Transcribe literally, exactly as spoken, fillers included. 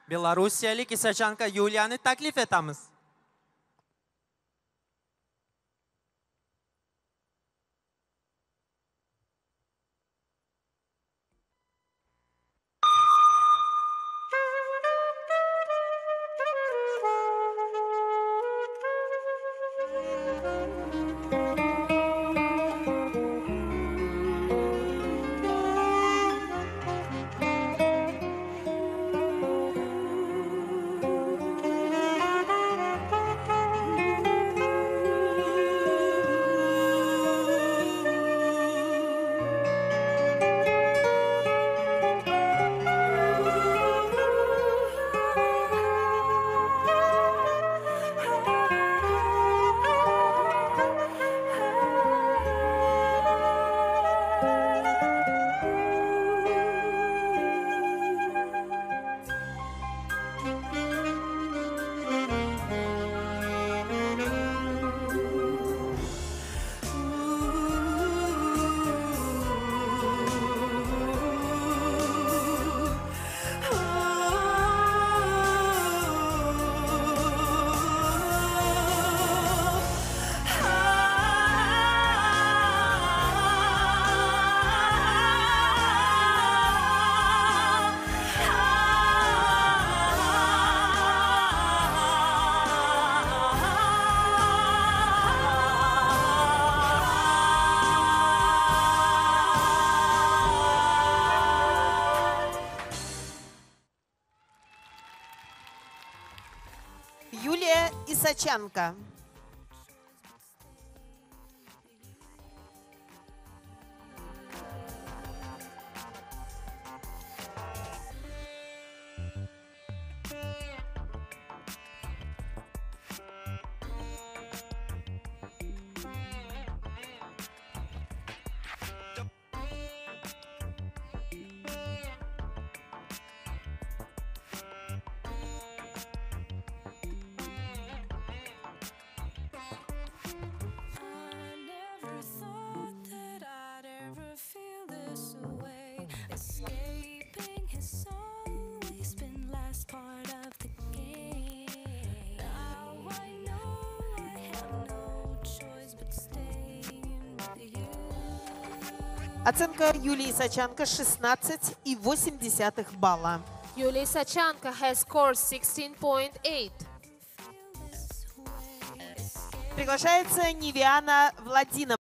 Белоруссиялык Исаченко Юлияны taklif etamiz. Юлия Исаченко. Escaping has always been last part of the game. Now I know I have no choice but staying with you. Оценка Юлии Исаченко шестнадцать и восемь десятых балла. Yulia Исаченко has scored sixteen point eight. Приглашается Невиана Владимировна.